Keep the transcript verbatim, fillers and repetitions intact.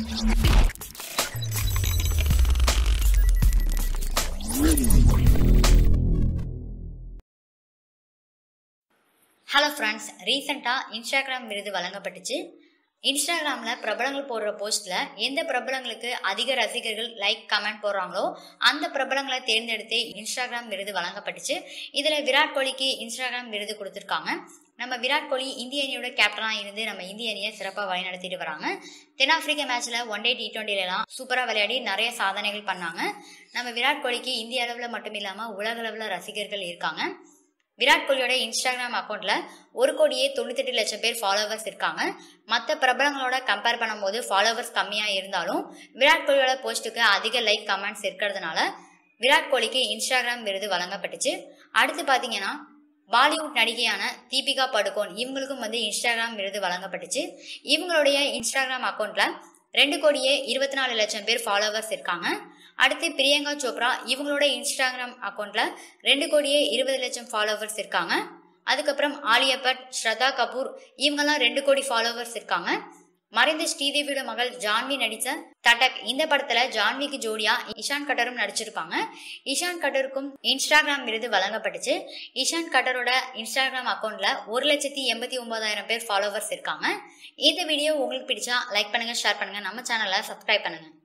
Hello friends, ரீசெண்டாக Instagram விருது வழங்கப்பட்டுச்சு. இன்ஸ்டாகிராமில் பிரபலங்கள் போடுற போஸ்ட்டில் எந்த பிரபலங்களுக்கு அதிக ரசிகர்கள் லைக் கமெண்ட் போடுறாங்களோ அந்த பிரபலங்களை தேர்ந்தெடுத்து இன்ஸ்டாகிராம் விருது வழங்கப்பட்டுச்சு. இதில் விராட் கோலிக்கு இன்ஸ்டாகிராம் விருது கொடுத்துருக்காங்க. நம்ம விராட் கோலி இந்திய அணியோட கேப்டனாக இருந்து நம்ம இந்திய அணியை சிறப்பாக வழிநடத்திட்டு வராங்க. தென்னாப்பிரிக்க மேட்ச்சில் ஒன் டே டி டுவெண்ட்டிலலாம் சூப்பராக விளையாடி நிறைய சாதனைகள் பண்ணாங்க. நம்ம விராட் கோலிக்கு இந்திய அளவில் மட்டும் இல்லாமல் உலக அளவில் ரசிகர்கள் இருக்காங்க. விராட் கோலியோட இன்ஸ்டாகிராம் அக்கௌண்ட்ல ஒரு கோடியே தொண்ணூத்தெட்டு லட்சம் பேர் ஃபாலோவர்ஸ் இருக்காங்க. மற்ற பிரபலங்களோட கம்பேர் பண்ணும்போது ஃபாலோவர்ஸ் கம்மியா இருந்தாலும் விராட் கோலியோட போஸ்ட்டுக்கு அதிக லைக் கமெண்ட்ஸ் இருக்கிறதுனால விராட் கோலிக்கு இன்ஸ்டாகிராம் விருது வழங்கப்பட்டுச்சு. அடுத்து பாத்தீங்கன்னா பாலிவுட் நடிகையான தீபிகா படுகோன் இவங்களுக்கும் வந்து இன்ஸ்டாகிராம் விருது வழங்கப்பட்டுச்சு. இவங்களுடைய இன்ஸ்டாகிராம் அக்கௌண்ட்ல ரெண்டு கோடியே இருபத்தி நாலு லட்சம் பேர் ஃபாலோவர்ஸ் இருக்காங்க. அடுத்து பிரியங்கா சோப்ரா இவங்களோட இன்ஸ்டாகிராம் அக்கௌண்ட்ல ரெண்டு கோடியே இருபது லட்சம் ஃபாலோவர்ஸ் இருக்காங்க. அதுக்கப்புறம் ஆலியா பட், ஸ்ரதா கபூர் இவங்கெல்லாம் ரெண்டு கோடி ஃபாலோவர்ஸ் இருக்காங்க. மறைந்த ஸ்ரீதேவியோட மகள் ஜான்வி நடித்த தடக் இந்த படத்துல ஜான்விக்கு ஜோடியா இஷான் கட்டரும் நடிச்சிருப்பாங்க. இஷான் கட்டருக்கும் இன்ஸ்டாகிராம் விருது வழங்கப்பட்டுச்சு. இஷான் கட்டரோட இன்ஸ்டாகிராம் அக்கௌண்ட்ல ஒரு லட்சத்தி எண்பத்தி ஒன்பதாயிரம் பேர் ஃபாலோவர்ஸ் இருக்காங்க. இந்த வீடியோ உங்களுக்கு பிடிச்சா லைக் பண்ணுங்க, ஷேர் பண்ணுங்க, நம்ம சேனலை சப்ஸ்கிரைப் பண்ணுங்க.